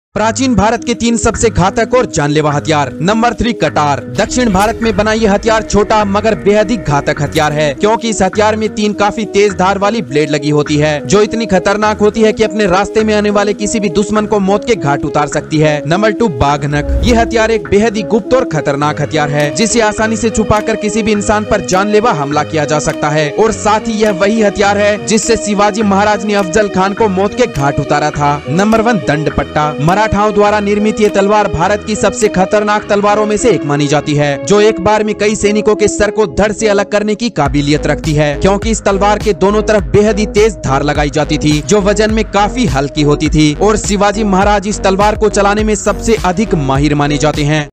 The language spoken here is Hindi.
प्राचीन भारत के 3 सबसे घातक और जानलेवा हथियार। नंबर 3 कटार। दक्षिण भारत में बना ये हथियार छोटा मगर बेहद ही घातक हथियार है, क्योंकि इस हथियार में 3 काफी तेज धार वाली ब्लेड लगी होती है, जो इतनी खतरनाक होती है कि अपने रास्ते में आने वाले किसी भी दुश्मन को मौत के घाट उतार सकती है। नंबर 2 बाघनक। ये हथियार एक बेहद ही गुप्त और खतरनाक हथियार है, जिसे आसानी से छुपाकर किसी भी इंसान पर जानलेवा हमला किया जा सकता है। और साथ ही यह वही हथियार है जिससे शिवाजी महाराज ने अफजल खान को मौत के घाट उतारा था। नंबर 1 दंड पट्टा। मराठाओं द्वारा निर्मित ये तलवार भारत की सबसे खतरनाक तलवारों में से एक मानी जाती है, जो एक बार में कई सैनिकों के सर को धड़ से अलग करने की काबिलियत रखती है, क्योंकि इस तलवार के दोनों तरफ बेहद ही तेज धार लगाई जाती थी, जो वजन में काफी हल्की होती थी। और शिवाजी महाराज इस तलवार को चलाने में सबसे अधिक माहिर माने जाते हैं।